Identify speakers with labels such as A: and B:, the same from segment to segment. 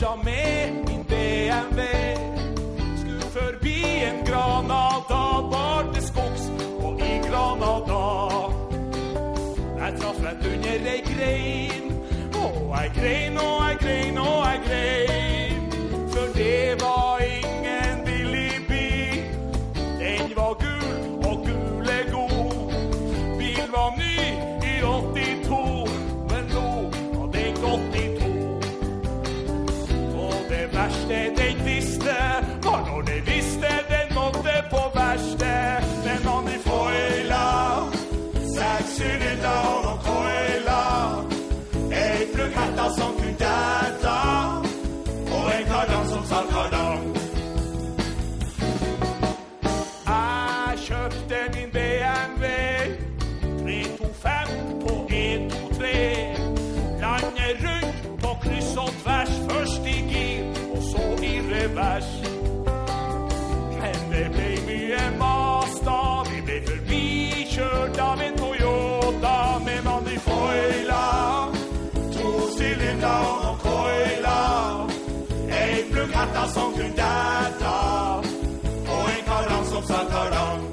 A: krasja med min BMW. Skulle forbi en Granada, bort til skogs og i Granada. Jeg traff rett under ei grein, og jeg grein, og jeg grein, og jeg grein. For det var ingen billig bil, den var gul, og gul er god. Bil var ny i 82, men nå var det 82. Og det verste den visste, var når det visste den måtte på verste. Den mann i foila, 6-cylinder og noen koila. Ei plugghetta som kunne dæta, og en kardan som sa kardan. Jeg kjøpte min BMW 325 på 123. Landet rundt på kryss og tvers, først i gir og så i revers. Men det ble mye mas da, vi ble forbikjørt av en Toyota med mann i foila. 2-cylinder og noen koila. Ei plugghetta som kunne dæta, og en kardan som sa kardan.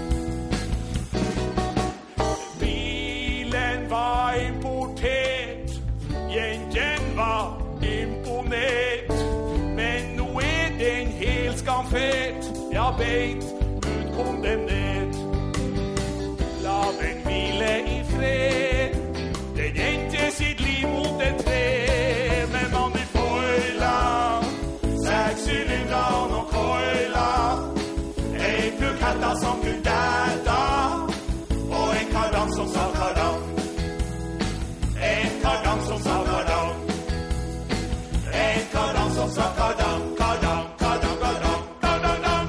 A: Bilen var importert, jenten var imponert, men nå er den helt skamfert, ja beint utkondemnert. La den hvile i fred, den endte sitt liv mot et tre, med mann i foila, 6-cylinder og noen koila. Ei plugghetta som kunne dæta, og en kardan som sa kardan. En kardan som sa kardan. En kardan som sa kardan, kardan, kardan, kardan, kardan.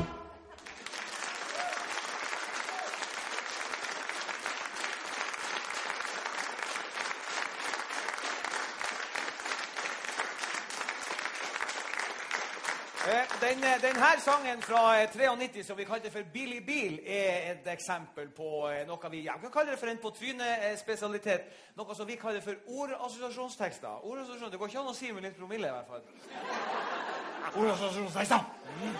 B: Den her sangen fra 93 som vi kaller for Billig Bil er et eksempel på noe vi kaller det for en på tryne-spesialitet, noe som vi kaller for ordassosiasjonstekster. Ordassosiasjon, det går ikke an å si med litt promille i hvert fall. Ordassosiasjonstekster!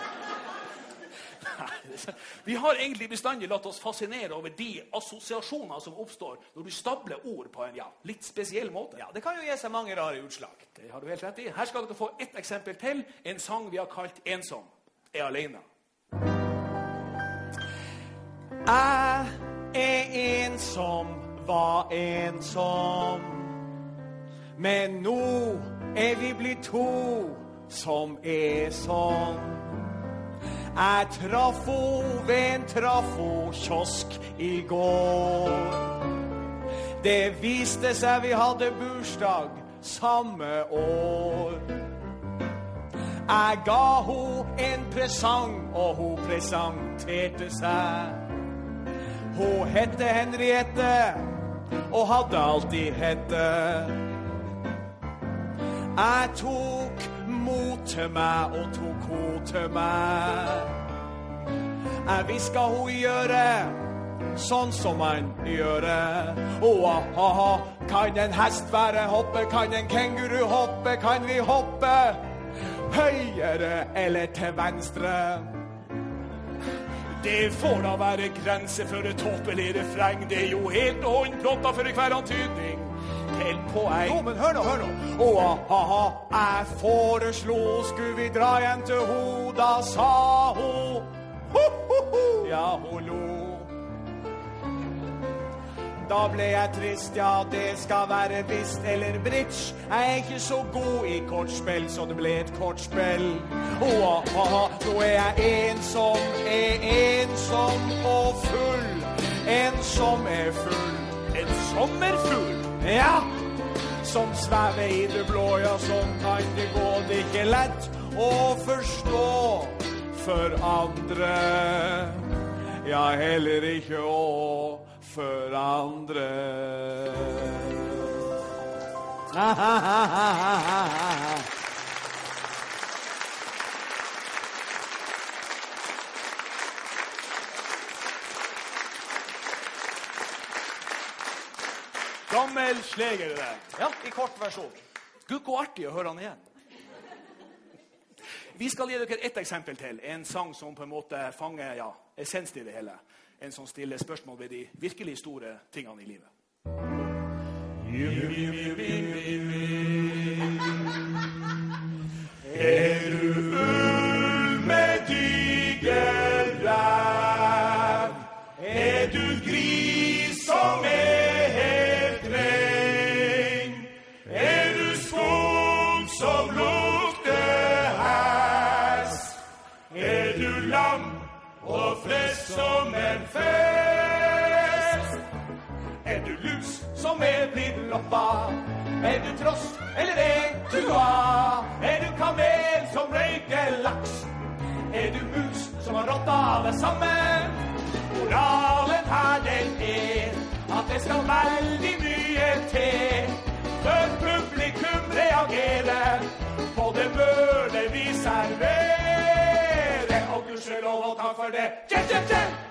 A: Vi har egentlig bestandig latt oss fascinere over de assosiasjoner som oppstår når du stabler ord på en litt spesiell måte.
B: Ja, det kan jo gi seg mange rare utslag.
A: Det har du helt rett i. Her skal dere få et eksempel til. En sang vi har kalt Ensom er alene.
B: Jeg er ensom, var ensom, men nå er vi blitt to som er sånn. Jeg traff henne ved en trafo-kiosk i går. Det viste seg vi hadde bursdag samme år. Jeg ga henne en presang, og hun presenterte seg. Hun hette Henriette, og hadde alltid hette. Jeg tok mot til meg og tok hun til meg. Jeg viska hun gjøre sånn som man gjør. Kan en hest være hoppe, kan en kenguru hoppe, kan vi hoppe høyere eller til venstre?
A: Det får da være grense for et tåpelig refreng. Det er jo helt håndplotta for hver antydning. Helt poeng.
B: Jo, men hør nå. Jeg foreslo, skulle vi dra hjem til ho, da sa hun, ja, hun lo. Da ble jeg trist, ja, det skal være visst, eller bridge. Jeg er ikke så god i kortspill, så det ble et kortspill. Nå er jeg ensom og full. En som er full.
A: En sommerfugl?
B: Ja, som svever i det blå, ja, sånn kan det gå. Det er ikke lett å forstå for andre. Ja, heller ikke å for andre.
A: Gammel sleger det der.
B: Ja, i kort versjon.
A: Gud, hvor artig å høre han igjen. Vi skal gi dere et eksempel til. En sang som på en måte fanger essensen i det hele. En som stiller spørsmål ved de virkelig store tingene i livet. Er du ull med diger ræv? Er du gris som helt rein? Er du skog som lukter hest? Er du lam og flesk som en fest? Er du lus som blitt loppa? Er du trost eller er du av? Er du kamel som røyker laks? Er du mus som har rått av det samme? Moralen her den at det skal veldig mye til før publikum reagerer på det mølet vi serverer. Og gudskjelov og takk for det. Tje, tje, tje!